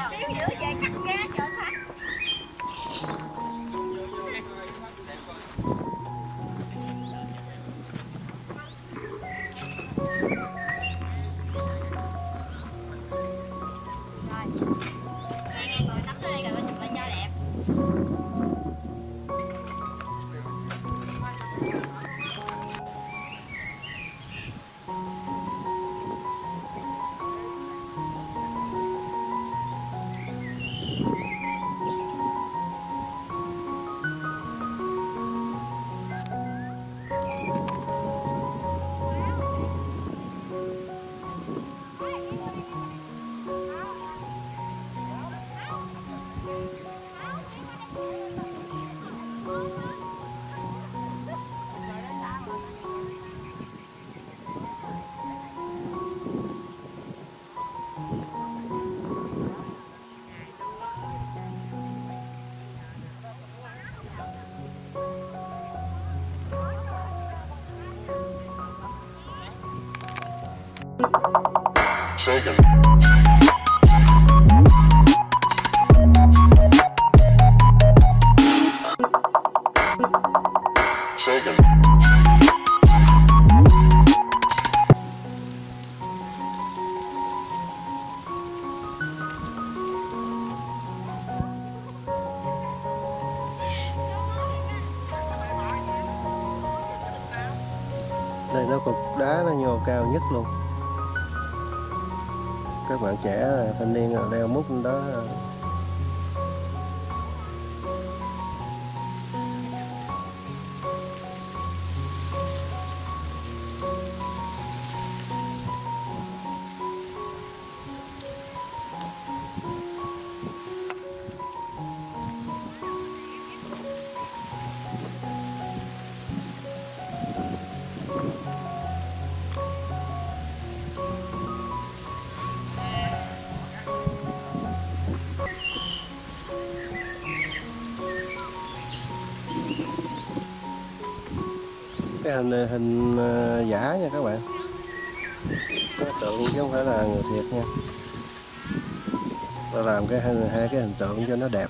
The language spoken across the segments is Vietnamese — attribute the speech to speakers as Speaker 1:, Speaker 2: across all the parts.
Speaker 1: xíu nữa về cắt ra trời phát. Rồi, người tắm ở đây rồi chụp lại cho đẹp.
Speaker 2: Shaken. Shaken.
Speaker 3: Đây nó cục đá nó nhô cao nhất luôn. Các bạn trẻ thanh niên leo mút đó. Cái hình giả nha các bạn, nó tượng chứ không phải là người thiệt nha. Ta làm hai cái hình tượng cho nó đẹp.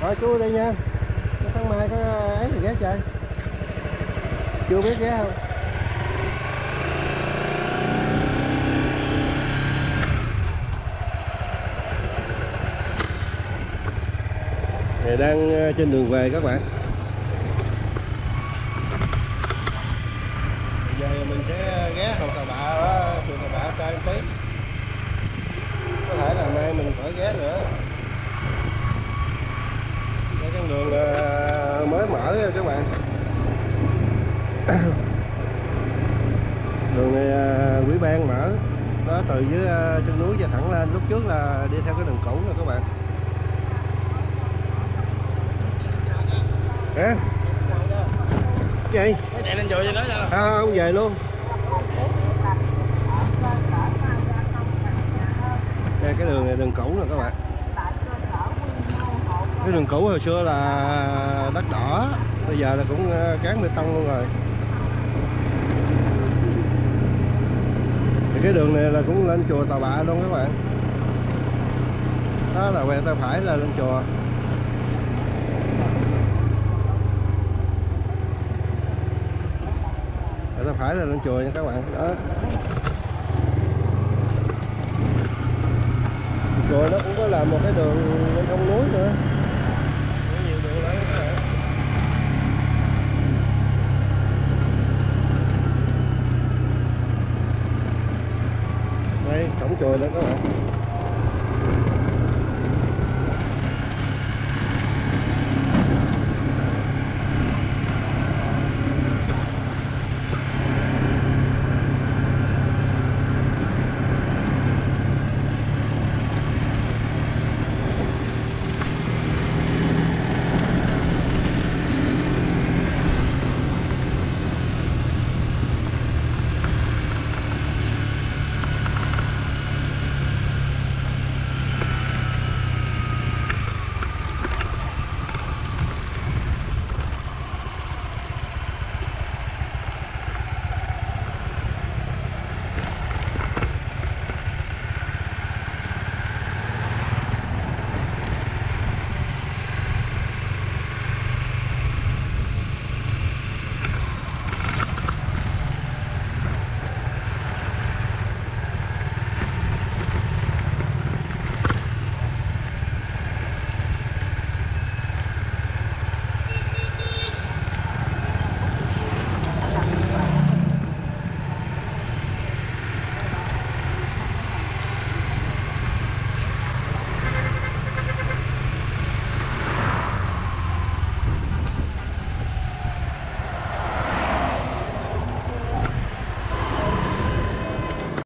Speaker 3: Thôi chú đi nha. Tháng mai có ấy thì ghé chơi. Chưa biết ghé không? Này đang trên đường về các bạn. Bây giờ mình sẽ ghé Hồ Tà Bạ đó, chùa Tà Bạ chơi một tí. Có thể là mai mình phải ghé nữa. Cái con đường mới mở nha các bạn. Đường này Ủy ban mở đó, từ dưới chân núi ra thẳng lên. Lúc trước là đi theo cái đường cũ rồi các bạn. Hả? Cái gì?
Speaker 4: Chạy lên chùa gì đó sao?
Speaker 3: Không về luôn. Đây cái đường này đường cũ rồi các bạn. Cái đường cũ hồi xưa là đất đỏ, bây giờ là cũng cán bê tông luôn rồi. Thì cái đường này là cũng lên chùa Tà Bạ luôn các bạn. Đó là quẹo tay phải là lên chùa. Quẹo tay phải là lên chùa nha các bạn. Đó. Chùa nó cũng có làm một cái đường lên trong núi nữa. Có nhiều đường lắm các bạn. Đây cổng chùa đó các bạn.